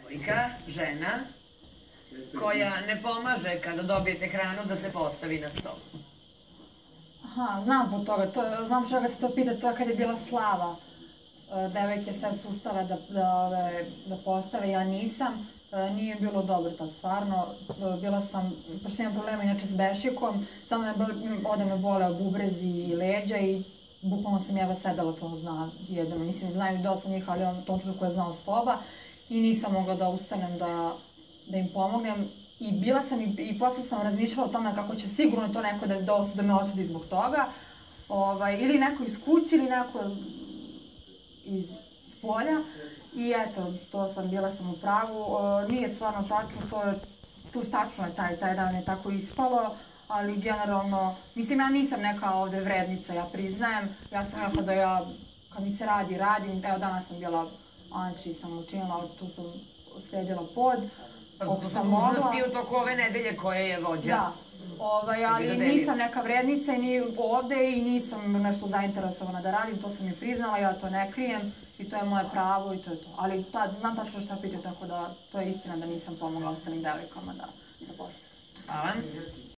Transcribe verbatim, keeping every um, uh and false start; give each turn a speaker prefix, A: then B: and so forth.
A: devojka, žena, koja ne pomaže kada dobijete hranu da se postavi na stol.
B: Aha, znam po toga, znam što ga se to pita, to je kad je bila Slava. Devojke sve su ustale da postave, ja nisam. Nije bilo dobro to, stvarno. Bila sam, pošto imam problema inače s bešikom, samo ode me boleo bubrezi i leđa i bukvalno sam jeva sedela, to zna jedino. Mislim, znaju dosta njih, ali on tom trenutku je znao sloba i nisam mogla da ustanem da im pomognem. I bila sam i posle sam razmišljala o tome kako će sigurno to neko da me osudi zbog toga. Ili neko iz kuće ili neko iz polja. I eto, to sam, bila sam u pravu. Nije stvarno tačno, to je, tu stačno je taj dan je tako ispalo, ali generalno, mislim, ja nisam neka ovde vrednica, ja priznajem. Ja sam rekla da ja, kad mi se radi, radim. Evo, danas sam bila Anči, sam učinila, tu sam sledila pod.
A: Ako sam dužnosti u toku ove nedelje koje je vođa.
B: Da, ali nisam neka vrednica ni ovde i nisam nešto zainteresovana da radim, to sam i priznala, ja to ne krijem i to je moje pravo i to je to. Ali znam tačno šta pitaju, tako da to je istina da nisam pomogla ostalim devojkama da postane.
A: Hvala.